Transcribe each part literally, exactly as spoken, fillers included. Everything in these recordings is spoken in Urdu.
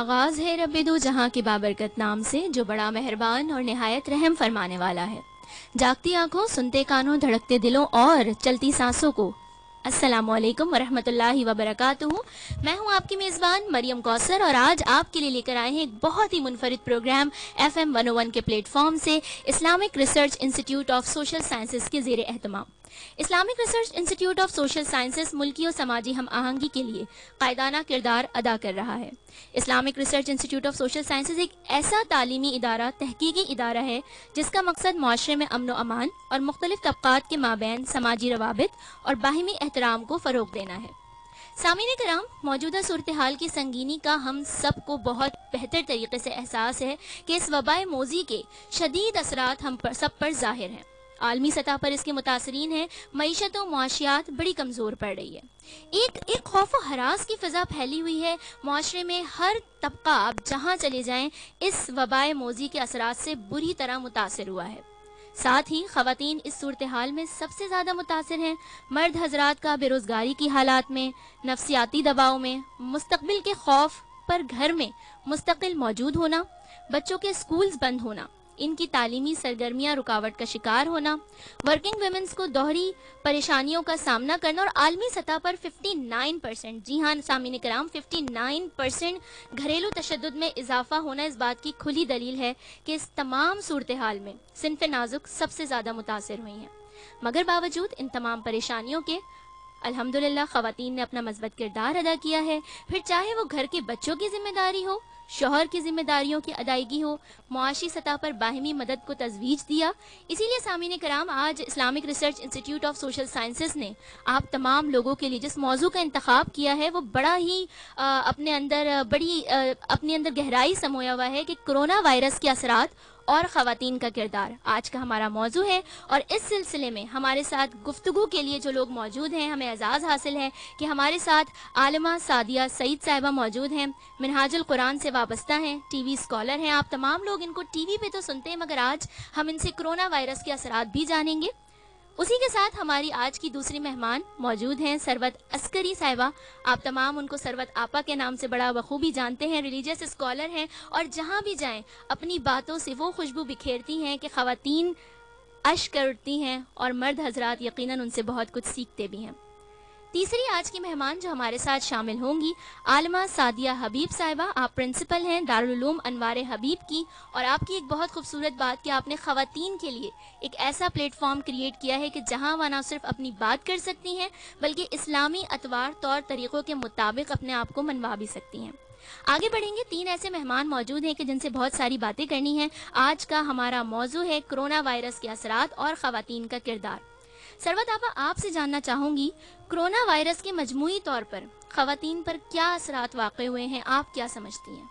آغاز ہے رب دو جہاں کے بابرکت نام سے، جو بڑا مہربان اور نہایت رحم فرمانے والا ہے۔ جاگتی آنکھوں، سنتے کانوں، دھڑکتے دلوں اور چلتی سانسوں کو السلام علیکم ورحمۃ اللہ وبرکاتہ۔ میں ہوں آپ کی میزبان مریم کوثر، اور آج آپ کے لیے لے کر آئے ہیں ایک بہت ہی منفرد programme F M one O one کے پلیٹ فارم سے، Islamic Research Institute of Social Sciences کے زیر اہتمام۔ Islamic Research Institute of Social Sciences ملکی و سماجی ہم آہنگی کے لیے قائدانہ کردار ادا کر رہا ہے۔ Islamic Research Institute of Social Sciences ایک ایسا تعلیمی ادارہ، تحقیقی ادارہ ہے جس کا مقصد معاشرے میں امن و امان اور مختلف طبقات کے مابین سماجی روابط اور باہمی احترام کو فروغ دینا ہے۔ سامعین کرام، موجودہ صورتحال کی سنگینی کا ہم سب کو بہت بہتر طریقے سے احساس ہے کہ اس وبائے موذی کے شدید اثرات ہم پر سب پر ظاہر ہیں۔ عالمی سطح پر اس کے متاثرین ہیں، معیشت و معاشیات بڑی کمزور پڑ رہی ہے، ایک ایک خوف و ہراس کی فضا پھیلی ہوئی ہے معاشرے میں۔ ہر طبقہ آپ جہاں چلے جائیں اس وبائے موذی کے اثرات سے بری طرح متاثر ہوا ہے۔ ساتھ ہی خواتین اس صورتحال میں سب سے زیادہ متاثر ہیں۔ مرد حضرات کا بے روزگاری کی حالات میں، نفسیاتی دباؤ میں، مستقبل کے خوف پر گھر میں مستقل موجود ہونا، بچوں کے سکولز بند ہونا، ان کی تعلیمی سرگرمیاں رکاوٹ کا شکار ہونا، ورکنگ ویمنز کو دوہری پریشانیوں کا سامنا کرنا، اور عالمی سطح پر ففٹی نائن پرسنٹ جی ہاں سامعین کرام ففٹی نائن پرسنٹ گھریلو تشدد میں اضافہ ہونا اس بات کی کھلی دلیل ہے کہ اس تمام صورتحال میں صنف نازک سب سے زیادہ متاثر ہوئی ہیں۔ مگر باوجود ان تمام پریشانیوں کے الحمدللہ خواتین نے اپنا مثبت کردار ادا کیا ہے، پھر چاہے وہ گھر کے بچوں کی ذمہ داری ہو، شوہر کی ذمہ داریوں کی ادائیگی ہو، معاشی سطح پر باہمی مدد کو تجویز دیا۔ اسی لیے سامعین کرام، آج Islamic Research Institute of Social Sciences نے آپ تمام لوگوں کے لیے جس موضوع کا انتخاب کیا ہے وہ بڑا ہی آ, اپنے اندر بڑی آ, اپنے اندر گہرائی سمویا ہوا ہے کہ کرونا وائرس کے اثرات اور خواتین کا کردار آج کا ہمارا موضوع ہے۔ اور اس سلسلے میں ہمارے ساتھ گفتگو کے لیے جو لوگ موجود ہیں، ہمیں اعزاز حاصل ہے کہ ہمارے ساتھ عالمہ سعدیہ سعید صاحبہ موجود ہیں، منہاج القرآن سے وابستہ ہیں، ٹی وی اسکالر ہیں۔ آپ تمام لوگ ان کو ٹی وی پہ تو سنتے ہیں، مگر آج ہم ان سے کرونا وائرس کے اثرات بھی جانیں گے۔ اسی کے ساتھ ہماری آج کی دوسری مہمان موجود ہیں سروت عسکری صاحبہ۔ آپ تمام ان کو سروت آپا کے نام سے بڑا بخوبی جانتے ہیں، ریلیجیس اسکالر ہیں، اور جہاں بھی جائیں اپنی باتوں سے وہ خوشبو بکھیرتی ہیں کہ خواتین اشک کرتی ہیں اور مرد حضرات یقیناً ان سے بہت کچھ سیکھتے بھی ہیں۔ تیسری آج کی مہمان جو ہمارے ساتھ شامل ہوں گی، عالمہ سعدیہ حبیب صاحبہ۔ آپ پرنسپل ہیں دارالعلوم انوار حبیب کی، اور آپ کی ایک بہت خوبصورت بات کہ آپ نے خواتین کے لیے ایک ایسا پلیٹ فارم کریٹ کیا ہے کہ جہاں وہ نہ صرف اپنی بات کر سکتی ہیں بلکہ اسلامی اطوار طور طریقوں کے مطابق اپنے آپ کو منوا بھی سکتی ہیں۔ آگے بڑھیں گے، تین ایسے مہمان موجود ہیں کہ جن سے بہت ساری باتیں کرنی ہیں۔ آج کا ہمارا موضوع ہے کرونا وائرس کے اثرات اور خواتین کا کردار۔ سروت آپا، آپ سے جاننا چاہوں گی کرونا وائرس کے مجموعی طور پر خواتین پر کیا اثرات واقع ہوئے ہیں، آپ کیا سمجھتی ہیں؟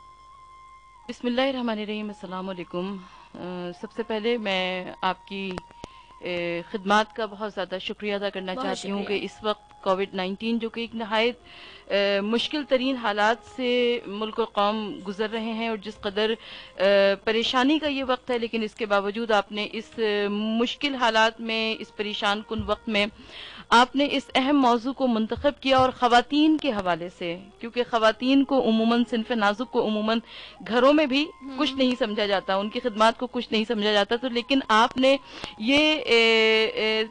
بسم اللہ الرحمن الرحیم، السلام علیکم۔ سب سے پہلے میں آپ کی خدمات کا بہت زیادہ شکریہ ادا کرنا چاہتی ہوں کہ اس وقت کووڈ نائنٹین جو کہ ایک نہایت مشکل ترین حالات سے ملک و قوم گزر رہے ہیں، اور جس قدر پریشانی کا یہ وقت ہے، لیکن اس کے باوجود آپ نے اس مشکل حالات میں، اس پریشان کن وقت میں آپ نے اس اہم موضوع کو منتخب کیا، اور خواتین کے حوالے سے، کیونکہ خواتین کو عموماً صنف نازک کو عموماً گھروں میں بھی کچھ نہیں سمجھا جاتا، ان کی خدمات کو کچھ نہیں سمجھا جاتا، تو لیکن آپ نے یہ اے اے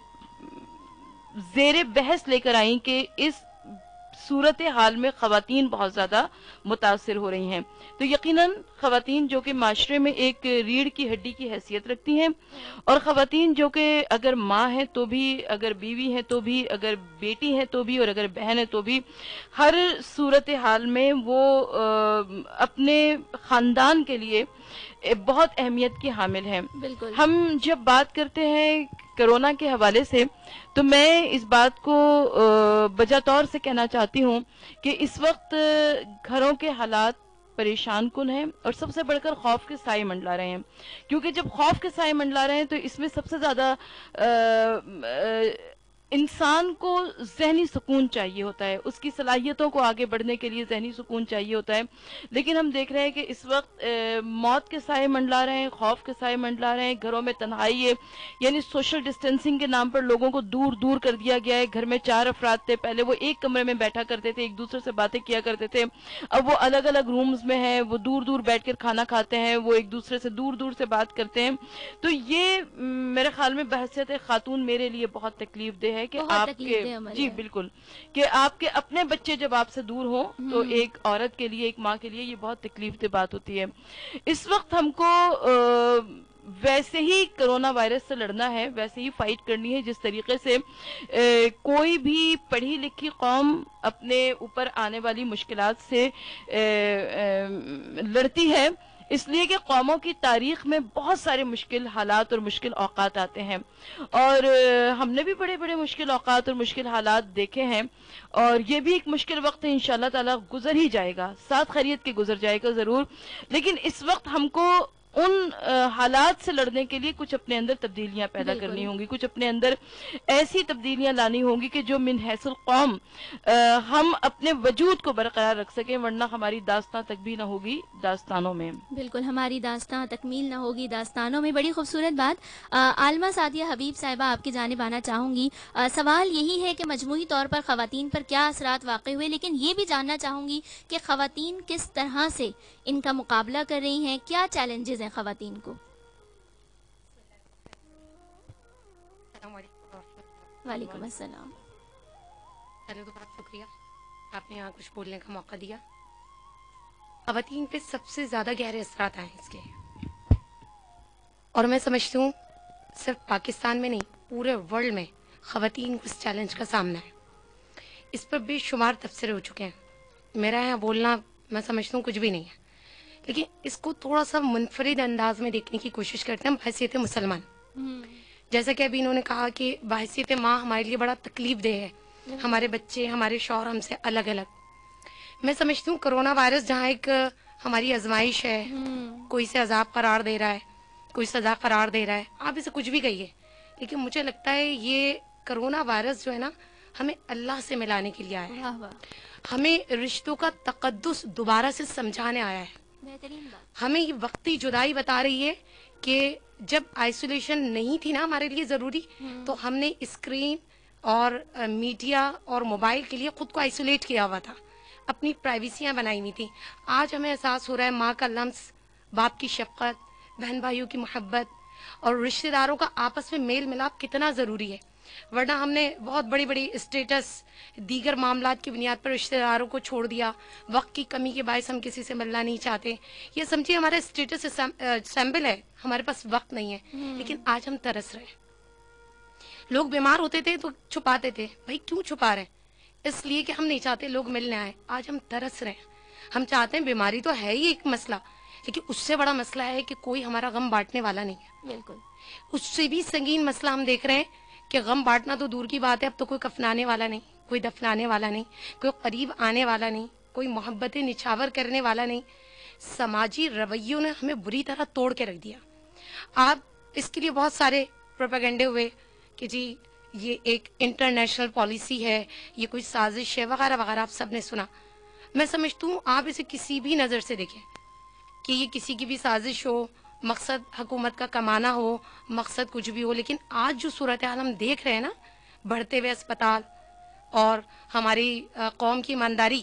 زیر بحث لے کر آئیں کہ اس صورتحال میں خواتین بہت زیادہ متاثر ہو رہی ہیں۔ تو یقیناً خواتین جو کہ معاشرے میں ایک ریڑھ کی ہڈی کی حیثیت رکھتی ہیں، اور خواتین جو کہ اگر ماں ہے تو بھی، اگر بیوی ہے تو بھی، اگر بیٹی ہے تو بھی، اور اگر بہن ہے تو بھی، ہر صورتحال میں وہ اپنے خاندان کے لیے بہت اہمیت کی حامل ہیں۔ بالکل۔ ہم جب بات کرتے ہیں کرونا کے حوالے سے، تو میں اس بات کو بجا طور سے کہنا چاہتی ہوں کہ اس وقت گھروں کے حالات پریشان کن ہیں، اور سب سے بڑھ کر خوف کے سائے منڈلا رہے ہیں، کیونکہ جب خوف کے سائے منڈلا رہے ہیں تو اس میں سب سے زیادہ انسان کو ذہنی سکون چاہیے ہوتا ہے، اس کی صلاحیتوں کو آگے بڑھنے کے لیے ذہنی سکون چاہیے ہوتا ہے، لیکن ہم دیکھ رہے ہیں کہ اس وقت موت کے سائے منڈلا رہے ہیں، خوف کے سائے منڈلا رہے ہیں، گھروں میں تنہائی ہے، یعنی سوشل ڈسٹینسنگ کے نام پر لوگوں کو دور دور کر دیا گیا ہے۔ گھر میں چار افراد تھے، پہلے وہ ایک کمرے میں بیٹھا کرتے تھے، ایک دوسرے سے باتیں کیا کرتے تھے، اب وہ الگ الگ رومز میں ہیں، وہ دور دور بیٹھ کر کھانا کھاتے ہیں، وہ ایک دوسرے سے دور دور سے بات کرتے ہیں۔ تو یہ میرے خیال میں بحثیت خاتون میرے لیے بہت تکلیف دہ ہے کہ بہت آپ تکلیف کے دہ عمل جی ہے۔ بالکل کہ آپ کے اپنے بچے جب آپ سے دور ہوں تو ہم، ایک عورت کے لیے، ایک ماں کے لیے یہ بہت تکلیف دہ بات ہوتی ہے۔ اس وقت ہم کو آ، ویسے ہی کرونا وائرس سے لڑنا ہے، ویسے ہی فائٹ کرنی ہے جس طریقے سے اے، کوئی بھی پڑھی لکھی قوم اپنے اوپر آنے والی مشکلات سے اے، اے، لڑتی ہے، اس لیے کہ قوموں کی تاریخ میں بہت سارے مشکل حالات اور مشکل اوقات آتے ہیں، اور اے، ہم نے بھی بڑے بڑے مشکل اوقات اور مشکل حالات دیکھے ہیں، اور یہ بھی ایک مشکل وقت ہے، انشاءاللہ تعالی گزر ہی جائے گا، ساتھ خیریت کے گزر جائے گا ضرور، لیکن اس وقت ہم کو ان حالات سے لڑنے کے لیے کچھ اپنے اندر تبدیلیاں پیدا بالکل کرنی ہوں گی، کچھ اپنے اندر ایسی تبدیلیاں لانی ہوں گی کہ جو من حیث القوم ہم اپنے وجود کو برقرار رکھ سکیں، ورنہ ہماری داستان تک بھی نہ ہوگی داستانوں میں۔ بالکل ہماری داستان تکمیل نہ ہوگی داستانوں میں۔ بڑی خوبصورت بات۔ آ، عالمہ سعدیہ حبیب صاحبہ آپ کی جانب آنا چاہوں گی۔ آ، سوال یہی ہے کہ مجموعی طور پر خواتین پر کیا اثرات واقع ہوئے، لیکن یہ بھی جاننا چاہوں گی کہ خواتین کس طرح سے ان کا مقابلہ کر رہی ہیں، کیا چیلنجز ہیں خواتین کو؟ السلام علیکم ورحمۃ اللہ۔ وعلیکم السلام۔ پہلے تو بہت شکریہ، آپ نے یہاں کچھ بولنے کا موقع دیا۔ خواتین پہ سب سے زیادہ گہرے اثرات آئے ہیں اس کے، اور میں سمجھتی ہوں صرف پاکستان میں نہیں، پورے ورلڈ میں خواتین کو اس چیلنج کا سامنا ہے۔ اس پر بے شمار تبصرے ہو چکے ہیں، میرا یہاں بولنا میں سمجھتا ہوں کچھ بھی نہیں ہے، لیکن اس کو تھوڑا سا منفرد انداز میں دیکھنے کی کوشش کرتے ہیں بحیثیت مسلمان۔ ہم، جیسا کہ ابھی انہوں نے کہا کہ بحیثیت ماں ہمارے لیے بڑا تکلیف دہ ہے، ہمارے بچے، ہمارے شوہر ہم سے الگ الگ۔ میں سمجھتی ہوں کرونا وائرس جہاں ایک ہماری آزمائش ہے، ہم، کوئی سے عذاب قرار دے رہا ہے، کوئی سزا قرار دے رہا ہے، آپ اسے کچھ بھی کہیے، لیکن مجھے لگتا ہے یہ کرونا وائرس جو ہے نا ہمیں اللہ سے ملانے کے لیے آیا ہے، واہ واہ، ہمیں رشتوں کا تقدس دوبارہ سے سمجھانے آیا ہے، بہترین بات۔ ہمیں یہ وقتی جدائی بتا رہی ہے کہ جب آئسولیشن نہیں تھی نا ہمارے لیے ضروری، ہم، تو ہم نے اسکرین اور میڈیا اور موبائل کے لیے خود کو آئسولیٹ کیا ہوا تھا، اپنی پرائیویسیاں بنائی ہوئی تھیں۔ آج ہمیں احساس ہو رہا ہے ماں کا لمس، باپ کی شفقت، بہن بھائیوں کی محبت اور رشتہ داروں کا آپس میں میل ملاپ کتنا ضروری ہے، ورنہ ہم نے بہت بڑی بڑی اسٹیٹس، دیگر معاملات کی بنیاد پر رشتہ داروں کو چھوڑ دیا، وقت کی کمی کے باعث ہم کسی سے ملنا نہیں چاہتے، یہ سمجھیے ہمارا اسٹیٹس سمبل ہے، ہمارے پاس وقت نہیں ہے، لیکن آج ہم ترس رہے ہیں۔ لوگ بیمار ہوتے تھے تو چھپاتے تھے، بھائی کیوں چھپا رہے ہیں؟ اس لیے کہ ہم نہیں چاہتے لوگ ملنے آئے۔ آج ہم ترس رہے ہیں، ہم چاہتے ہیں، بیماری تو ہے ہی ایک مسئلہ، لیکن اس سے بڑا مسئلہ ہے کہ کوئی ہمارا غم بانٹنے والا نہیں ہے۔ بالکل، اس سے بھی سنگین مسئلہ ہم دیکھ رہے ہیں کہ غم بانٹنا تو دور کی بات ہے، اب تو کوئی کفنانے والا نہیں، کوئی دفنانے والا نہیں، کوئی قریب آنے والا نہیں، کوئی محبتیں نچھاور کرنے والا نہیں۔ سماجی رویوں نے ہمیں بری طرح توڑ کے رکھ دیا۔ آپ اس کے لیے بہت سارے پروپیگنڈے ہوئے کہ جی یہ ایک انٹرنیشنل پالیسی ہے، یہ کوئی سازش ہے وغیرہ وغیرہ، آپ سب نے سنا۔ میں سمجھتی ہوں آپ اسے کسی بھی نظر سے دیکھیں کہ یہ کسی کی بھی سازش ہو، مقصد حکومت کا کمانا ہو، مقصد کچھ بھی ہو، لیکن آج جو صورتحال ہم دیکھ رہے ہیں نا، بڑھتے ہوئے اسپتال اور ہماری قوم کی ایمانداری،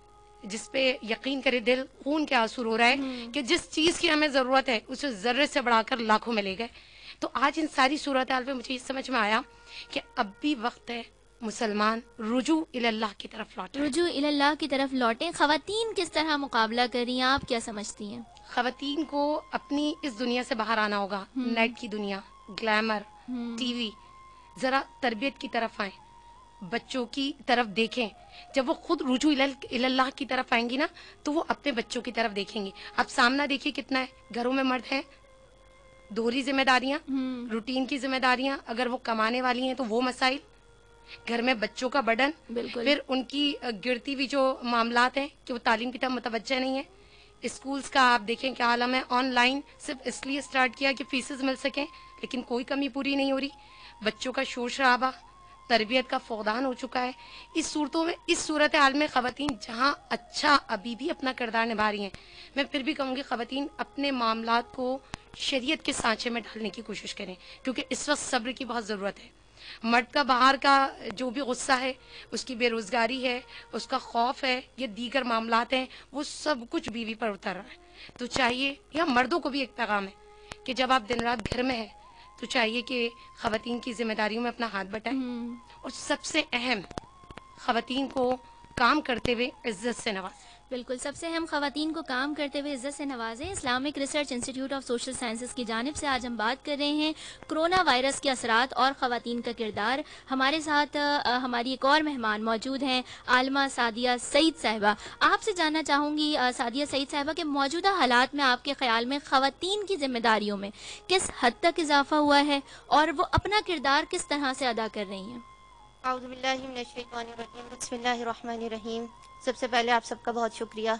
جس پہ یقین کرے دل خون کے آنسو رو رہا ہے کہ جس چیز کی ہمیں ضرورت ہے اسے ذرے سے بڑھا کر لاکھوں میں لے گئے۔ تو آج ان ساری صورتحال پہ مجھے یہ سمجھ میں آیا کہ اب بھی وقت ہے مسلمان رجوع اللہ کی طرف لوٹیں۔ رجوع اللہ کی طرف لوٹیں۔ خواتین کس طرح مقابلہ کر رہی ہیں، آپ کیا سمجھتی ہیں؟ خواتین کو اپنی اس دنیا سے باہر آنا ہوگا، نیٹ کی دنیا، گلیمر، ٹی وی، ذرا تربیت کی طرف آئیں، بچوں کی طرف دیکھیں۔ جب وہ خود رجوع اللہ کی طرف آئیں گی نا تو وہ اپنے بچوں کی طرف دیکھیں گی۔ اب سامنا دیکھیے کتنا ہے، گھروں میں مرد ہیں، دوہری ذمہ داریاں، روٹین کی ذمہ داریاں، اگر وہ کمانے والی ہیں تو وہ مسائل، گھر میں بچوں کا برڈن، بالکل، پھر ان کی گرتی ہوئی جو معاملات ہیں کہ وہ تعلیم کی طرف متوجہ نہیں ہے۔ اسکولز کا آپ دیکھیں کیا عالم ہے، آن لائن صرف اس لیے اسٹارٹ کیا کہ فیسز مل سکیں، لیکن کوئی کمی پوری نہیں ہو رہی۔ بچوں کا شور شرابہ، تربیت کا فقدان ہو چکا ہے. اس صورتوں میں اس صورتحال میں خواتین جہاں اچھا ابھی بھی اپنا کردار نبھا رہی ہیں، میں پھر بھی کہوں گی خواتین اپنے معاملات کو شریعت کے سانچے میں ڈھالنے کی کوشش کریں، کیونکہ اس وقت صبر کی بہت ضرورت ہے. مرد کا باہر کا جو بھی غصہ ہے، اس کی بے روزگاری ہے، اس کا خوف ہے، یا دیگر معاملات ہیں، وہ سب کچھ بیوی پر اتر رہا ہے. تو چاہیے، یا مردوں کو بھی ایک پیغام ہے کہ جب آپ دن رات گھر میں ہیں تو چاہیے کہ خواتین کی ذمہ داریوں میں اپنا ہاتھ بٹائیں، اور سب سے اہم خواتین کو کام کرتے ہوئے عزت سے نوازیں. بالکل، سب سے اہم خواتین کو کام کرتے ہوئے عزت سے نوازیں. Islamic Research Institute of Social Sciences کی جانب سے آج ہم بات کر رہے ہیں کرونا وائرس کے اثرات اور خواتین کا کردار. ہمارے ساتھ آ, ہماری ایک اور مہمان موجود ہیں، عالمہ سعدیہ سعید صاحبہ. آپ سے جاننا چاہوں گی آ, سعدیہ سعید صاحبہ کہ موجودہ حالات میں آپ کے خیال میں خواتین کی ذمہ داریوں میں کس حد تک اضافہ ہوا ہے اور وہ اپنا کردار کس طرح سے ادا کر رہی ہیں؟ اعوذ باللہ من الشیطان الرجیم، بسم اللہ الرحمن الرحیم. سب سے پہلے آپ سب کا بہت شکریہ.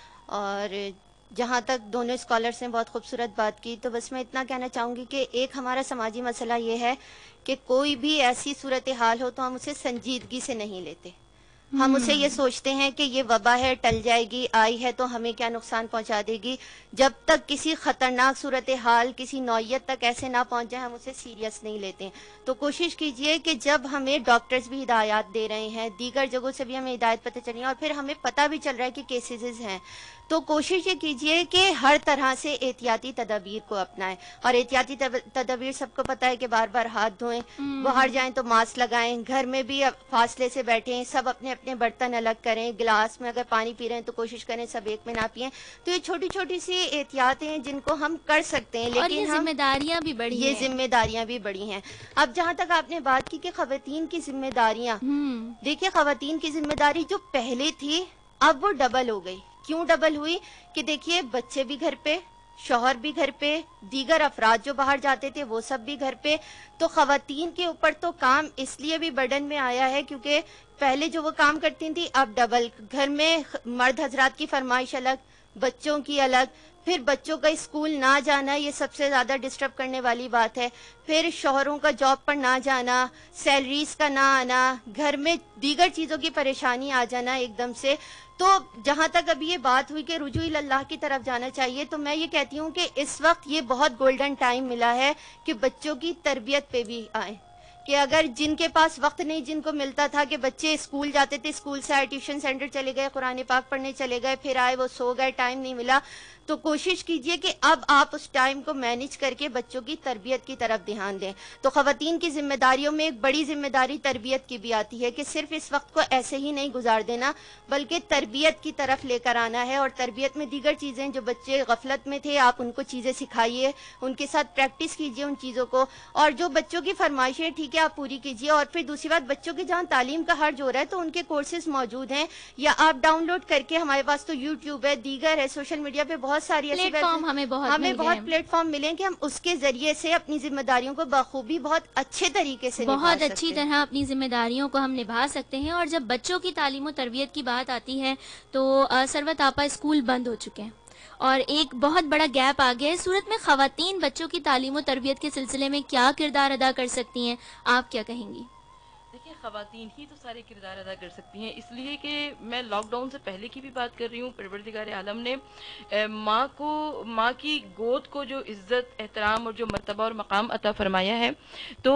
اور جہاں تک دونوں اسکالرس نے بہت خوبصورت بات کی، تو بس میں اتنا کہنا چاہوں گی کہ ایک ہمارا سماجی مسئلہ یہ ہے کہ کوئی بھی ایسی صورتحال ہو تو ہم اسے سنجیدگی سے نہیں لیتے. ہم اسے یہ سوچتے ہیں کہ یہ وبا ہے، ٹل جائے گی، آئی ہے تو ہمیں کیا نقصان پہنچا دے گی. جب تک کسی خطرناک صورتحال کسی نوعیت تک ایسے نہ پہنچ جائے ہم اسے سیریس نہیں لیتے. تو کوشش کیجئے کہ جب ہمیں ڈاکٹرز بھی ہدایات دے رہے ہیں، دیگر جگہوں سے بھی ہمیں ہدایت پتہ چل رہی ہے، اور پھر ہمیں پتہ بھی چل رہا ہے کہ کیسز ہیں، تو کوشش یہ کیجئے کہ ہر طرح سے احتیاطی تدابیر کو اپنائیں. اور احتیاطی تدابیر سب کو پتہ ہے کہ بار بار ہاتھ دھوئیں، باہر جائیں تو ماسک لگائیں، گھر میں بھی فاصلے سے بیٹھیں، سب اپنے اپنے برتن الگ کریں، گلاس میں اگر پانی پی رہے ہیں تو کوشش کریں سب ایک میں نہ پئیں. تو یہ چھوٹی چھوٹی سی احتیاط ہیں جن کو ہم کر سکتے ہیں، اور لیکن یہ ذمہ داریاں بھی بڑی یہ ہیں. ذمہ داریاں بھی بڑی ہیں. اب جہاں تک آپ نے بات کی کہ خواتین کی ذمہ داریاں، دیکھیے خواتین کی ذمہ داری جو پہلے تھی اب وہ ڈبل ہو گئی. کیوں ڈبل ہوئی؟ کہ دیکھیے بچے بھی گھر پہ، شوہر بھی گھر پہ، دیگر افراد جو باہر جاتے تھے وہ سب بھی گھر پہ. تو خواتین کے اوپر تو کام اس لیے بھی برڈن میں آیا ہے کیونکہ پہلے جو وہ کام کرتی تھی اب ڈبل. گھر میں مرد حضرات کی فرمائش الگ، بچوں کی الگ، پھر بچوں کا اسکول نہ جانا یہ سب سے زیادہ ڈسٹرب کرنے والی بات ہے، پھر شوہروں کا جاب پر نہ جانا، سیلریز کا نہ آنا، گھر میں دیگر چیزوں کی پریشانی آ جانا ایک دم سے. تو جہاں تک ابھی یہ بات ہوئی کہ رجوع اللہ کی طرف جانا چاہیے، تو میں یہ کہتی ہوں کہ اس وقت یہ بہت گولڈن ٹائم ملا ہے کہ بچوں کی تربیت پہ بھی آئیں. کہ اگر جن کے پاس وقت نہیں، جن کو ملتا تھا کہ بچے اسکول جاتے تھے، اسکول سے آئے ٹیوشن سینٹر چلے گئے، قرآن پاک پڑھنے چلے گئے، پھر آئے وہ سو گئے، ٹائم نہیں ملا، تو کوشش کیجئے کہ اب آپ اس ٹائم کو مینج کر کے بچوں کی تربیت کی طرف دھیان دیں. تو خواتین کی ذمہ داریوں میں ایک بڑی ذمہ داری تربیت کی بھی آتی ہے کہ صرف اس وقت کو ایسے ہی نہیں گزار دینا بلکہ تربیت کی طرف لے کر آنا ہے. اور تربیت میں دیگر چیزیں جو بچے غفلت میں تھے آپ ان کو چیزیں سکھائیے، ان کے ساتھ پریکٹس کیجئے ان چیزوں کو، اور جو بچوں کی فرمائشیں ٹھیک ہے آپ پوری کیجئے. اور پھر دوسری بات، بچوں کی جہاں تعلیم کا حرج ہو رہا ہے تو ان کے کورسز موجود ہیں، یا آپ ڈاؤن لوڈ کر کے، ہمارے پاس تو یوٹیوب ہے، دیگر ہے، سوشل میڈیا پہ بہت ساری ایسی پلیٹ فارم ہمیں بہت ہمیں مل گئے بہت ہیں. پلیٹ فارم ملیں کہ ہم اس کے ذریعے سے اپنی ذمہ داریوں کو بخوبی بہت اچھے طریقے سے نبھا بہت سکتے اچھی ہیں. طرح اپنی ذمہ داریوں کو ہم نبھا سکتے ہیں. اور جب بچوں کی تعلیم و تربیت کی بات آتی ہے تو ثروت آپا اسکول بند ہو چکے ہیں اور ایک بہت بڑا گیپ آ گیا ہے. اس صورت میں خواتین بچوں کی تعلیم و تربیت کے سلسلے میں کیا کردار ادا کر سکتی ہیں، آپ کیا کہیں گی؟ دیکھیے خواتین ہی تو سارے کردار ادا کر سکتی ہیں، اس لیے کہ میں لاک ڈاؤن سے پہلے کی بھی بات کر رہی ہوں. پروردگار عالم نے ماں کو، ماں کی گود کو جو عزت، احترام اور جو مرتبہ اور مقام عطا فرمایا ہے، تو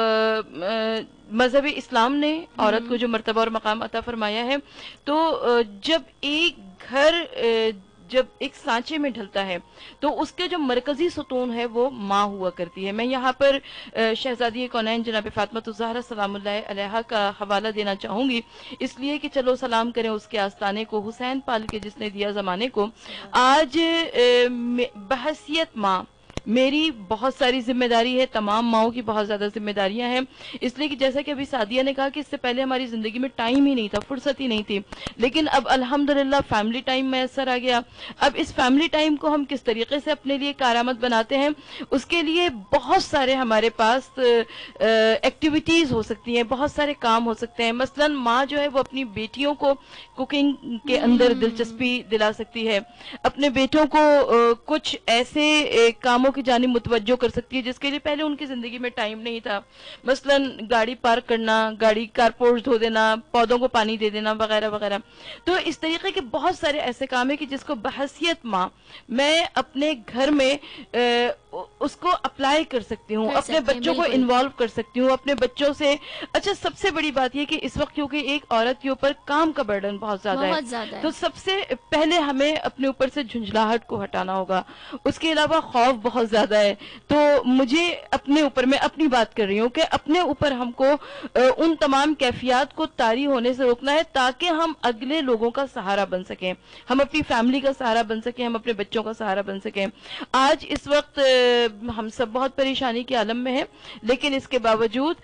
مذہب اسلام نے عورت کو جو مرتبہ اور مقام عطا فرمایا ہے، تو جب ایک گھر جب ایک سانچے میں ڈھلتا ہے تو اس کے جو مرکزی ستون ہے وہ ماں ہوا کرتی ہے. میں یہاں پر شہزادی کونین جناب فاطمہ الزہرا سلام اللہ علیہا کا حوالہ دینا چاہوں گی، اس لیے کہ چلو سلام کریں اس کے آستانے کو، حسین پال کے جس نے دیا زمانے کو. آج بحیثیت ماں میری بہت ساری ذمہ داری ہے، تمام ماؤں کی بہت زیادہ ذمہ داریاں ہیں، اس لیے کہ جیسا کہ ابھی سعدیہ نے کہا کہ اس سے پہلے ہماری زندگی میں ٹائم ہی نہیں تھا، فرصت ہی نہیں تھی، لیکن اب الحمدللہ فیملی ٹائم میسر آ گیا. اب اس فیملی ٹائم کو ہم کس طریقے سے اپنے لیے کارآمد بناتے ہیں، اس کے لیے بہت سارے ہمارے پاس ایکٹیویٹیز ہو سکتی ہیں، بہت سارے کام ہو سکتے ہیں. مثلا ماں جو ہے وہ اپنی بیٹیوں کو کوکنگ کے اندر دلچسپی دلا سکتی ہے، اپنے بیٹوں کو کچھ ایسے کاموں کاموں کی جانب متوجہ کر سکتی ہے جس کے لیے پہلے ان کی زندگی میں ٹائم نہیں تھا. مثلاً گاڑی پارک کرنا, گاڑی کارپورٹ دھو دینا, پودوں کو پانی دے دینا وغیرہ وغیرہ. تو اس طریقے کے بہت سارے ایسے کام ہیں کہ جس کو بحیثیت ماں میں اپنے گھر میں اس کو اپلائی کر سکتی ہوں, اپنے بچوں کو انوالو کر سکتی ہوں, اپنے بچوں سے. اچھا, سب سے بڑی بات یہ کہ اس وقت کیونکہ ایک عورت کے اوپر کام کا برڈن بہت زیادہ ہے, تو سب سے پہلے ہمیں اپنے اوپر سے جھنجھلاہٹ کو ہٹانا ہوگا. اس کے علاوہ خوف بہت زیادہ ہے, تو مجھے اپنے اوپر, میں اپنی بات کر رہی ہوں کہ اپنے اوپر ہم کو ان تمام کیفیات کو طاری ہونے سے روکنا ہے تاکہ ہم اگلے لوگوں کا سہارا بن سکیں, ہم اپنی فیملی کا سہارا بن سکیں, ہم اپنے بچوں کا سہارا بن سکیں. آج اس وقت ہم سب بہت پریشانی کے عالم میں ہیں, لیکن اس کے باوجود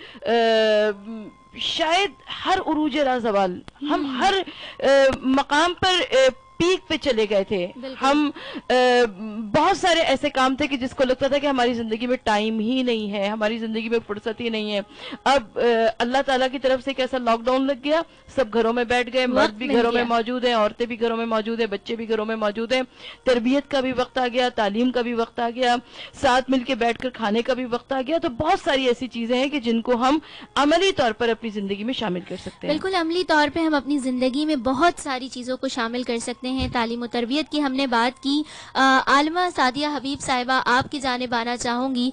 شاید ہر عروج رازوال ہم ہر مقام پر پیک پہ چلے گئے تھے. ہم بہت سارے ایسے کام تھے کہ جس کو لگتا تھا کہ ہماری زندگی میں ٹائم ہی نہیں ہے, ہماری زندگی میں فرصت ہی نہیں ہے. اب اللہ تعالیٰ کی طرف سے ایک ایسا لاک ڈاؤن لگ گیا, سب گھروں میں بیٹھ گئے, مرد بھی گھروں میں موجود ہیں, عورتیں بھی گھروں میں موجود ہیں, بچے بھی گھروں میں موجود ہیں. تربیت کا بھی وقت آ گیا, تعلیم کا بھی وقت آ گیا, ساتھ مل کے بیٹھ کر کھانے کا بھی وقت آ گیا. تو بہت ساری ایسی چیزیں ہیں کہ جن کو ہم عملی طور پر اپنی زندگی میں شامل کر سکتے ہیں. بالکل, عملی طور پہ ہم اپنی زندگی میں بہت ساری چیزوں کو شامل کر سکتے ہیں. تعلیم و تربیت کی ہم نے بات کی. عالمہ سعدیہ حبیب صاحبہ, آپ کی جانب آنا چاہوں گی.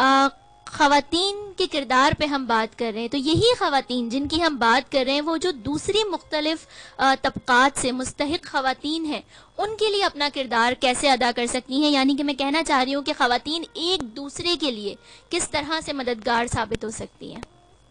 خواتین کے کردار پہ ہم بات کر رہے ہیں, تو یہی خواتین جن کی ہم بات کر رہے ہیں وہ جو دوسری مختلف طبقات سے مستحق خواتین ہیں, ان کے لیے اپنا کردار کیسے ادا کر سکتی ہیں؟ یعنی کہ میں کہنا چاہ رہی ہوں کہ خواتین ایک دوسرے کے لیے کس طرح سے مددگار ثابت ہو سکتی ہیں.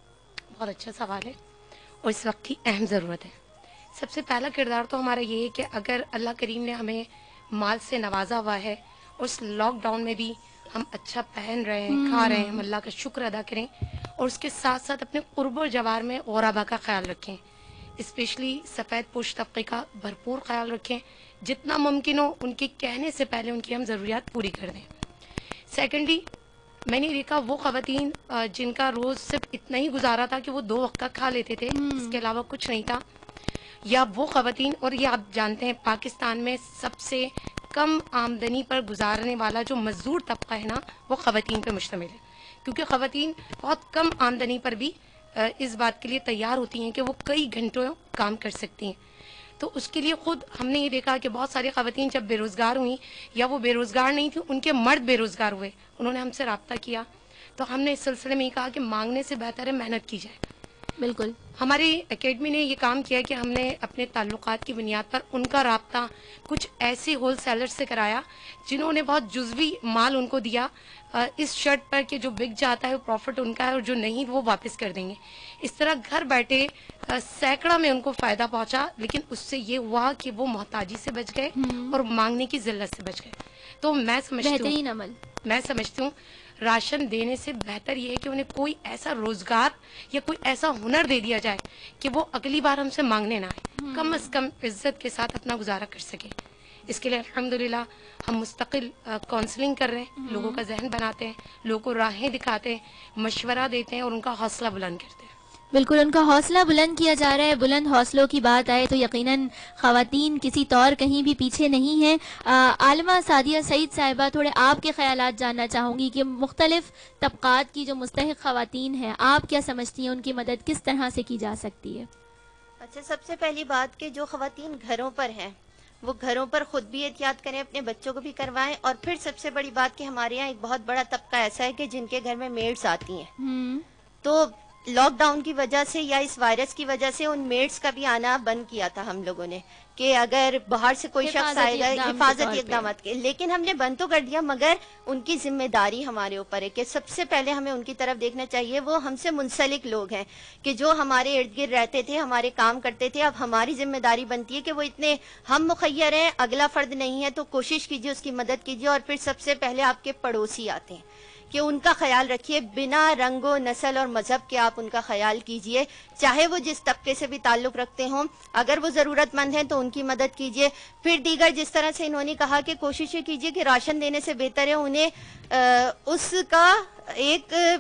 بہت اچھا سوال ہے اور اس وقت کی اہم ضرورت ہے. سب سے پہلا کردار تو ہمارا یہ ہے کہ اگر اللہ کریم نے ہمیں مال سے نوازا ہوا ہے اور اس لاک ڈاؤن میں بھی ہم اچھا پہن رہے ہیں, کھا رہے ہیں, ہم اللہ کا شکر ادا کریں اور اس کے ساتھ ساتھ اپنے قرب و جوار میں غربا کا خیال رکھیں. اسپیشلی سفید پوش طبقے کا بھرپور خیال رکھیں, جتنا ممکن ہو ان کے کہنے سے پہلے ان کی ہم ضروریات پوری کر دیں. سیکنڈلی, میں نے دیکھا وہ خواتین جن کا روز صرف اتنا ہی گزارا تھا کہ وہ دو وقت کا کھا لیتے تھے, اس کے علاوہ کچھ نہیں تھا, یا وہ خواتین, اور یہ آپ جانتے ہیں پاکستان میں سب سے کم آمدنی پر گزارنے والا جو مزدور طبقہ ہے نا, وہ خواتین پہ مشتمل ہے, کیونکہ خواتین بہت کم آمدنی پر بھی اس بات کے لیے تیار ہوتی ہیں کہ وہ کئی گھنٹوں کام کر سکتی ہیں. تو اس کے لیے خود ہم نے یہ دیکھا کہ بہت ساری خواتین جب بے روزگار ہوئیں یا وہ بے روزگار نہیں تھیں, ان کے مرد بے روزگار ہوئے, انہوں نے ہم سے رابطہ کیا, تو ہم نے اس سلسلے میں یہ کہا کہ مانگنے سے بہتر ہے محنت کی جائے. بالکل, ہماری اکیڈمی نے یہ کام کیا کہ ہم نے اپنے تعلقات کی بنیاد پر ان کا رابطہ کچھ ایسے ہول سیلر سے کرایا جنہوں نے بہت جزوی مال ان کو دیا اس شرط پر کہ جو بک جاتا ہے وہ پروفٹ ان کا ہے اور جو نہیں وہ واپس کر دیں گے. اس طرح گھر بیٹھے سینکڑا میں ان کو فائدہ پہنچا, لیکن اس سے یہ ہوا کہ وہ محتاجی سے بچ گئے اور مانگنے کی ذلت سے بچ گئے. تو میں سمجھتی ہوں میں سمجھتی ہوں راشن دینے سے بہتر یہ ہے کہ انہیں کوئی ایسا روزگار یا کوئی ایسا ہنر دے دیا جائے کہ وہ اگلی بار ہم سے مانگنے نہ آئے, کم از کم عزت کے ساتھ اپنا گزارا کر سکے. اس کے لیے الحمدللہ ہم مستقل کاؤنسلنگ کر رہے ہیں, لوگوں کا ذہن بناتے ہیں, لوگوں کو راہیں دکھاتے ہیں, مشورہ دیتے ہیں اور ان کا حوصلہ بلند کرتے ہیں. بالکل, ان کا حوصلہ بلند کیا جا رہا ہے. بلند حوصلوں کی بات آئے تو یقیناً خواتین کسی طور کہیں بھی پیچھے نہیں ہیں. عالمہ سعدیہ سعید صاحبہ, تھوڑے آپ کے خیالات جاننا چاہوں گی کہ مختلف طبقات کی جو مستحق خواتین ہیں, آپ کیا سمجھتی ہیں ان کی مدد کس طرح سے کی جا سکتی ہے؟ اچھا, سب سے پہلی بات کہ جو خواتین گھروں پر ہیں وہ گھروں پر خود بھی احتیاط کریں, اپنے بچوں کو بھی کروائیں. اور پھر سب سے بڑی بات کہ ہمارے یہاں ایک بہت بڑا طبقہ ایسا ہے کہ جن کے گھر میں میڈس آتی ہیں, تو لاک ڈاؤن کی وجہ سے یا اس وائرس کی وجہ سے ان میڈس کا بھی آنا بند کیا تھا ہم لوگوں نے کہ اگر باہر سے کوئی شخص آئے گا حفاظتی اقدامات کے, لیکن ہم نے بند تو کر دیا, مگر ان کی ذمہ داری ہمارے اوپر ہے کہ سب سے پہلے ہمیں ان کی طرف دیکھنا چاہیے. وہ ہم سے منسلک لوگ ہیں کہ جو ہمارے ارد گرد رہتے تھے, ہمارے کام کرتے تھے. اب ہماری ذمہ داری بنتی ہے کہ وہ اتنے ہم مخیر ہیں, اگلا فرد نہیں ہے, تو کوشش کیجیے اس کی مدد کیجیے. اور پھر سب سے پہلے آپ کے پڑوسی آتے ہیں کہ ان کا خیال رکھیے, بنا رنگ و نسل اور مذہب کے آپ ان کا خیال کیجئے, چاہے وہ جس طبقے سے بھی تعلق رکھتے ہوں. اگر وہ ضرورت مند ہیں تو ان کی مدد کیجئے. پھر دیگر جس طرح سے انہوں نے کہا کہ کوشش کیجئے کہ راشن دینے سے بہتر ہے انہیں اس کا ایک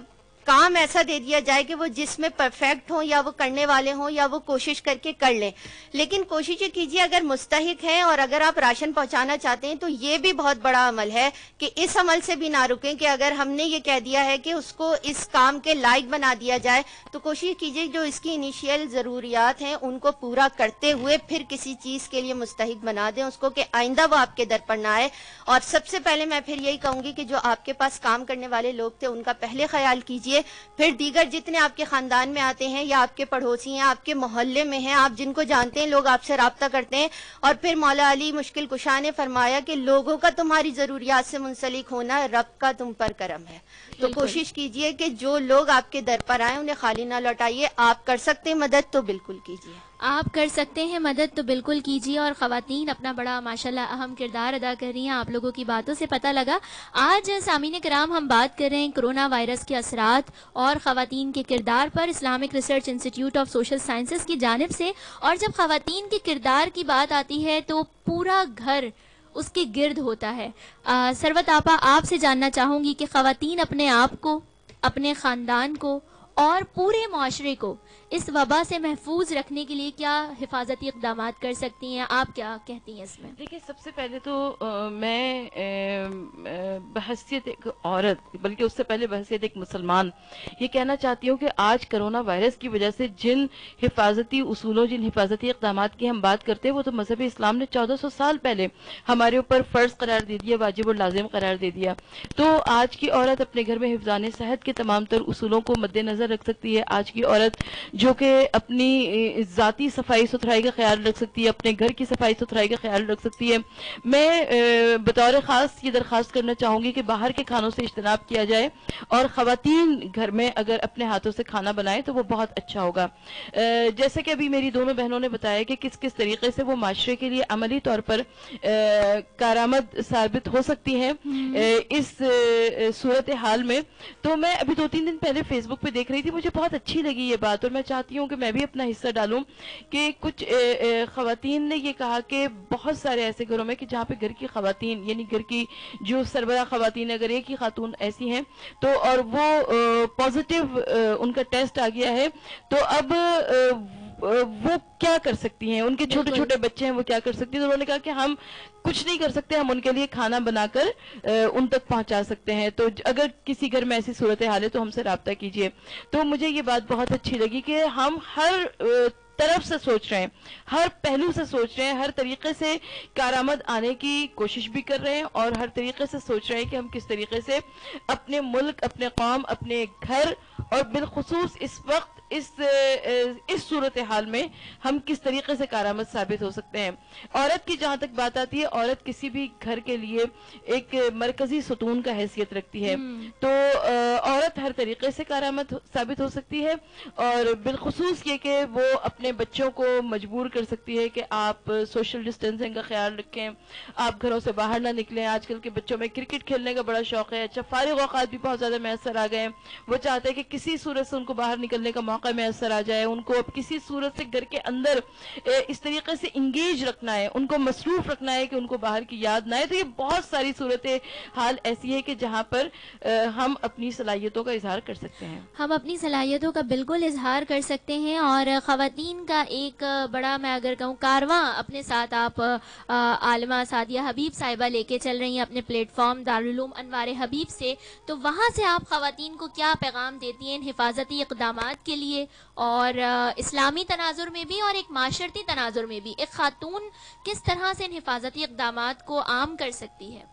کام ایسا دے دیا جائے کہ وہ جس میں پرفیکٹ ہوں یا وہ کرنے والے ہوں یا وہ کوشش کر کے کر لیں. لیکن کوشش یہ کیجیے اگر مستحق ہیں اور اگر آپ راشن پہنچانا چاہتے ہیں تو یہ بھی بہت بڑا عمل ہے کہ اس عمل سے بھی نہ رکیں کہ اگر ہم نے یہ کہہ دیا ہے کہ اس کو اس کام کے لائق بنا دیا جائے تو کوشش کیجیے جو اس کی انیشیل ضروریات ہیں ان کو پورا کرتے ہوئے پھر کسی چیز کے لیے مستحق بنا دیں اس کو کہ آئندہ وہ آپ کے در پر نہ آئے. اور سب سے پہلے میں پھر یہی کہوں گی کہ جو آپ کے پاس کام کرنے والے لوگ تھے ان کا پہلے خیال کیجیے, پھر دیگر جتنے آپ کے خاندان میں آتے ہیں یا آپ کے پڑوسی ہیں, آپ کے محلے میں ہیں, آپ جن کو جانتے ہیں, لوگ آپ سے رابطہ کرتے ہیں. اور پھر مولا علی مشکل کشا نے فرمایا کہ لوگوں کا تمہاری ضروریات سے منسلک ہونا رب کا تم پر کرم ہے. تو کوشش کیجیے کہ جو لوگ آپ کے در پر آئیں انہیں خالی نہ لوٹائیے. آپ کر سکتے ہیں مدد تو بالکل کیجیے, آپ کر سکتے ہیں مدد تو بالکل کیجیے. اور خواتین اپنا بڑا ماشاءاللہ اہم کردار ادا کر رہی ہیں, آپ لوگوں کی باتوں سے پتہ لگا. آج سامعین کرام ہم بات کر رہے ہیں کرونا وائرس کے اثرات اور خواتین کے کردار پر Islamic Research Institute of Social Sciences کی جانب سے. اور جب خواتین کے کردار کی بات آتی ہے تو پورا گھر اس کے گرد ہوتا ہے. ثروت آپا, آپ سے جاننا چاہوں گی کہ خواتین اپنے آپ کو, اپنے خاندان کو اور پورے معاشرے کو اس وبا سے محفوظ رکھنے کے لیے کیا حفاظتی اقدامات کر سکتی ہیں, آپ کیا کہتی ہیں اس میں؟ دیکھیں, سب سے پہلے تو میں بحیثیت ایک عورت, بلکہ اس سے پہلے بحیثیت ایک مسلمان, یہ کہنا چاہتی ہوں کہ آج کرونا وائرس کی وجہ سے جن حفاظتی اصولوں, جن حفاظتی اقدامات کی ہم بات کرتے ہیں وہ تو مذہب اسلام نے چودہ سو سال پہلے ہمارے اوپر فرض قرار دے دیا, واجب اور لازم قرار دے دیا. تو آج کی عورت اپنے گھر میں حفظان صحت کے تمام تر اصولوں کو مد نظر رکھ سکتی ہے. آج کی عورت جو کہ اپنی ذاتی صفائی ستھرائی کا خیال رکھ سکتی ہے, اپنے گھر کی صفائی ستھرائی کا خیال رکھ سکتی ہے. میں بطور خاص یہ درخواست کرنا چاہوں گی کہ باہر کے کھانوں سے اجتناب کیا جائے اور خواتین گھر میں اگر اپنے ہاتھوں سے کھانا بنائیں تو وہ بہت اچھا ہوگا. جیسے کہ ابھی میری دونوں بہنوں نے بتایا کہ کس کس طریقے سے وہ معاشرے کے لیے عملی طور پر کارآمد ثابت ہو سکتی ہیں اس صورتحال میں. تو میں ابھی دو تین دن پہلے فیس بک پہ دیکھ رہی تھی, مجھے بہت اچھی لگی یہ بات اور میں چاہتی ہوں کہ میں بھی اپنا حصہ ڈالوں کہ کچھ خواتین نے یہ کہا کہ بہت سارے ایسے گھروں میں کہ جہاں پہ گھر کی خواتین, یعنی گھر کی جو سربراہ خواتین, اگر ایک ہی خاتون ایسی ہیں تو اور وہ پازیٹیو ان کا ٹیسٹ آ گیا ہے تو اب وہ کیا کر سکتی ہیں, ان کے چھوٹے چھوٹے بچے ہیں وہ کیا کر سکتی ہیں. تو انہوں نے کہا کہ ہم کچھ نہیں کر سکتے, ہم ان کے لیے کھانا بنا کر ان تک پہنچا سکتے ہیں. تو اگر کسی گھر میں ایسی صورتحال ہے تو ہم سے رابطہ کیجیے. تو مجھے یہ بات بہت اچھی لگی کہ ہم ہر طرف سے سوچ رہے ہیں, ہر پہلو سے سوچ رہے ہیں, ہر طریقے سے کارآمد آنے کی کوشش بھی کر رہے ہیں اور ہر طریقے سے سوچ رہے ہیں کہ ہم کس طریقے سے اپنے ملک, اپنے قوم, اپنے گھر اور بالخصوص اس وقت اس اس صورتحال میں ہم کس طریقے سے کارآمد ثابت ہو سکتے ہیں. عورت کی جہاں تک بات آتی ہے, عورت کسی بھی گھر کے لیے ایک مرکزی ستون کا حیثیت رکھتی ہے. تو عورت ہر طریقے سے کارآمد ثابت ہو سکتی ہے اور بالخصوص یہ کہ وہ اپنے بچوں کو مجبور کر سکتی ہے کہ آپ سوشل ڈسٹینسنگ کا خیال رکھیں, آپ گھروں سے باہر نہ نکلیں. آج کل کے بچوں میں کرکٹ کھیلنے کا بڑا شوق ہے, اچھا فارغ اوقات بھی بہت زیادہ میسر آ گئے ہیں, وہ چاہتے ہیں کہ کسی صورت سے ان کو باہر نکلنے کا موقع میسر آ جائے, ان کو اب کسی صورت سے گھر کے اندر اس طریقے سے انگیج رکھنا ہے, ان کو مصروف رکھنا ہے کہ ان کو باہر کی یاد نہ آئے. تو یہ بہت ساری صورت حال ایسی ہے کہ جہاں پر ہم اپنی صلاحیتوں کا اظہار کر سکتے ہیں, ہم اپنی صلاحیتوں کا بالکل اظہار کر سکتے ہیں. اور خواتین کا ایک بڑا, میں اگر کہوں, کارواں اپنے ساتھ آپ عالمہ سعدیہ حبیب صاحبہ لے کے چل رہی ہیں اپنے پلیٹ فارم دارالعلوم انوار حبیب سے. تو وہاں سے آپ خواتین کو کیا پیغام دیتی ہیں حفاظتی اقدامات کے لیے اور اسلامی تناظر میں بھی اور ایک معاشرتی تناظر میں بھی ایک خاتون کس طرح سے ان حفاظتی اقدامات کو عام کر سکتی ہے؟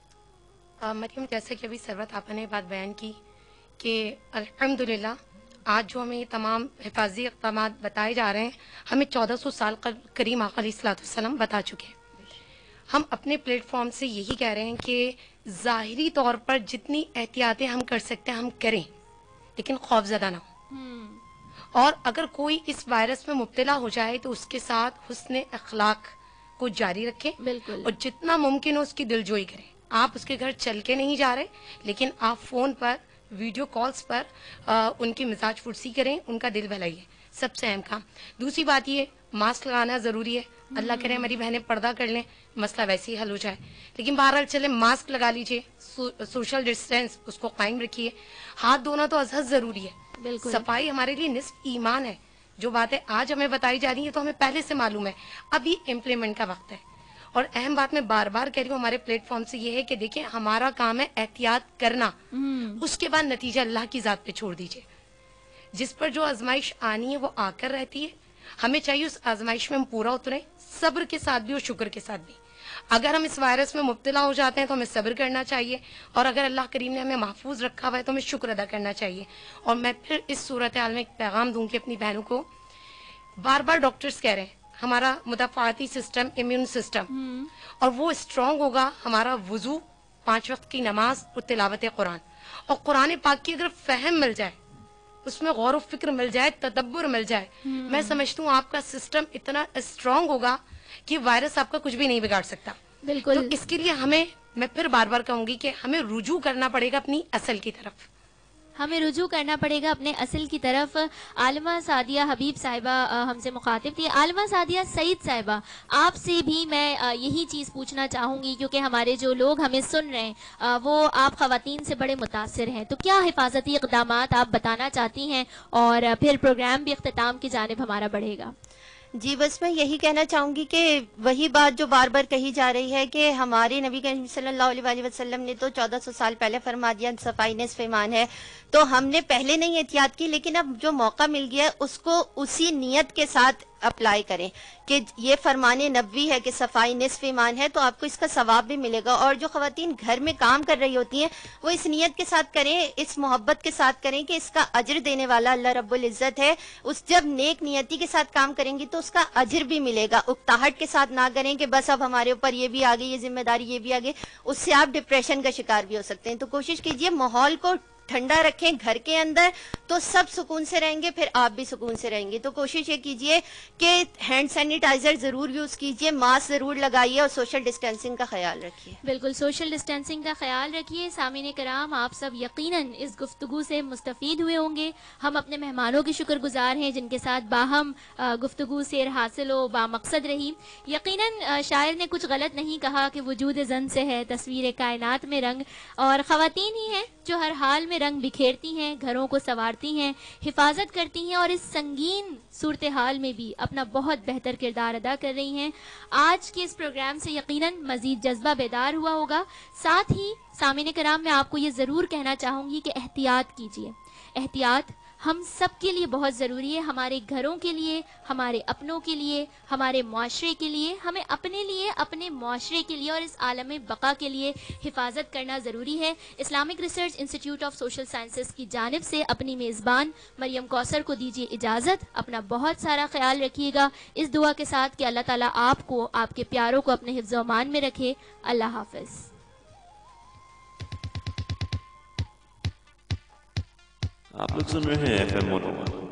مریم, جیسے کہ ابھی ثروت آپا نے بات بیان کی کہ الحمدللہ آج جو ہمیں یہ تمام حفاظتی اقدامات بتائے جا رہے ہیں ہمیں چودہ سو سال کریم آقا علیہ الصلوۃ والسلام بتا چکے ہیں. ہم اپنے پلیٹ فارم سے یہی کہہ رہے ہیں کہ ظاہری طور پر جتنی احتیاطیں ہم کر سکتے ہیں ہم کریں, لیکن خوف زدہ نہ ہوں. اور اگر کوئی اس وائرس میں مبتلا ہو جائے تو اس کے ساتھ حسن اخلاق کو جاری رکھیں, بالکل, اور جتنا ممکن ہو اس کی دلجوئی کریں. آپ اس کے گھر چل کے نہیں جا رہے, لیکن آپ فون پر, ویڈیو کالز پر آ, ان کی مزاج پرسی کریں, ان کا دل بہلائیے, سب سے اہم کام. دوسری بات یہ, ماسک لگانا ضروری ہے. اللہ کرے ہماری بہنیں پردہ کر لیں، مسئلہ ویسے ہی حل ہو جائے. لیکن بہرحال چلے ماسک لگا لیجئے، سوشل ڈسٹینس اس کو قائم رکھیے، ہاتھ دھونا تو ازحد ضروری ہے. بالکل صفائی ہمارے لیے نصف ایمان ہے. جو باتیں آج ہمیں بتائی جا رہی ہیں تو ہمیں پہلے سے معلوم ہے، ابھی امپلیمنٹ کا وقت ہے. اور اہم بات میں بار بار کہہ رہی ہوں ہمارے پلیٹ فارم سے یہ ہے کہ دیکھیں ہمارا کام ہے احتیاط کرنا، اس کے بعد نتیجہ اللہ کی ذات پہ چھوڑ دیجئے. جس پر جو آزمائش آنی ہے وہ آ کر رہتی ہے، ہمیں چاہیے اس آزمائش میں ہم پورا اتریں، صبر کے ساتھ بھی اور شکر کے ساتھ بھی. اگر ہم اس وائرس میں مبتلا ہو جاتے ہیں تو ہمیں صبر کرنا چاہیے، اور اگر اللہ کریم نے ہمیں محفوظ رکھا ہوا ہے تو ہمیں شکر ادا کرنا چاہیے. اور میں پھر اس صورتحال میں ایک پیغام دوں گی اپنی بہنوں کو. بار بار ڈاکٹرز کہہ رہے ہیں ہمارا مدافعاتی سسٹم، امیون سسٹم، اور وہ اسٹرانگ ہوگا ہمارا وضو، پانچ وقت کی نماز اور تلاوت قرآن. اور قرآن پاک کی اگر فہم مل جائے، اس میں غور و فکر مل جائے، تدبر مل جائے، میں سمجھتی ہوں آپ کا سسٹم اتنا اسٹرانگ ہوگا کہ وائرس آپ کا کچھ بھی نہیں بگاڑ سکتا. بالکل. تو اس کے لیے ہمیں، میں پھر بار بار کہوں گی کہ ہمیں رجوع کرنا پڑے گا اپنی اصل کی طرف. ہمیں رجوع کرنا پڑے گا اپنے اصل کی طرف. عالمہ سعدیہ حبیب صاحبہ ہم سے مخاطب تھی. عالمہ سعدیہ سعید صاحبہ، آپ سے بھی میں یہی چیز پوچھنا چاہوں گی، کیونکہ ہمارے جو لوگ ہمیں سن رہے ہیں وہ آپ خواتین سے بڑے متاثر ہیں. تو کیا حفاظتی اقدامات آپ بتانا چاہتی ہیں، اور پھر پروگرام بھی اختتام کی جانب ہمارا بڑھے گا؟ جی بس میں یہی کہنا چاہوں گی کہ وہی بات جو بار بار کہی جا رہی ہے کہ ہمارے نبی کریم صلی اللہ علیہ وآلہ وسلم نے تو چودہ سو سال پہلے فرما دیا صفائی نصف ایمان ہے. تو ہم نے پہلے نہیں احتیاط کی، لیکن اب جو موقع مل گیا ہے اس کو اسی نیت کے ساتھ اپلائی کریں کہ یہ فرمان نبوی ہے کہ صفائی نصف ایمان ہے، تو آپ کو اس کا ثواب بھی ملے گا. اور جو خواتین گھر میں کام کر رہی ہوتی ہیں وہ اس نیت کے ساتھ کریں، اس محبت کے ساتھ کریں کہ اس کا اجر دینے والا اللہ رب العزت ہے. اس جب نیک نیتی کے ساتھ کام کریں گی تو اس کا اجر بھی ملے گا. اکتاہٹ کے ساتھ نہ کریں کہ بس اب ہمارے اوپر یہ بھی آ گئی، یہ ذمہ داری یہ بھی آ گئی، اس سے آپ ڈپریشن کا شکار بھی ہو سکتے ہیں. تو کوشش کیجئے ماحول کو ٹھنڈا رکھیں گھر کے اندر، تو سب سکون سے رہیں گے، پھر آپ بھی سکون سے رہیں گے. تو کوشش یہ کیجئے کہ ہینڈ سینیٹائزر ضرور یوز کیجئے، ماسک ضرور لگائیے، اور سوشل ڈسٹینسنگ کا خیال رکھیے. بالکل سوشل ڈسٹینسنگ کا خیال رکھیے. سامعین کرام، آپ سب یقیناً اس گفتگو سے مستفید ہوئے ہوں گے. ہم اپنے مہمانوں کی شکر گزار ہیں جن کے ساتھ باہم گفتگو سیر حاصل و با مقصد رہی. یقیناً شاعر نے کچھ غلط نہیں کہا کہ وجود زن سے ہے تصویر کائنات میں رنگ، اور خواتین ہی ہیں جو ہر حال میں رنگ بکھیرتی ہیں، گھروں کو سنوارتی ہیں، حفاظت کرتی ہیں، اور اس سنگین صورتحال میں بھی اپنا بہت بہتر کردار ادا کر رہی ہیں. آج کے اس پروگرام سے یقیناً مزید جذبہ بیدار ہوا ہوگا. ساتھ ہی سامعین کرام، میں آپ کو یہ ضرور کہنا چاہوں گی کہ احتیاط کیجیے. احتیاط ہم سب کے لیے بہت ضروری ہے، ہمارے گھروں کے لیے، ہمارے اپنوں کے لیے، ہمارے معاشرے کے لیے. ہمیں اپنے لیے، اپنے معاشرے کے لیے اور اس عالم بقا کے لیے حفاظت کرنا ضروری ہے. Islamic Research Institute of Social Sciences کی جانب سے اپنی میزبان مریم کوثر کو دیجیے اجازت. اپنا بہت سارا خیال رکھیے گا، اس دعا کے ساتھ کہ اللہ تعالیٰ آپ کو، آپ کے پیاروں کو اپنے حفظ و امان میں رکھے. اللہ حافظ. آپ لوگ سن رہے ہیں ایف ایم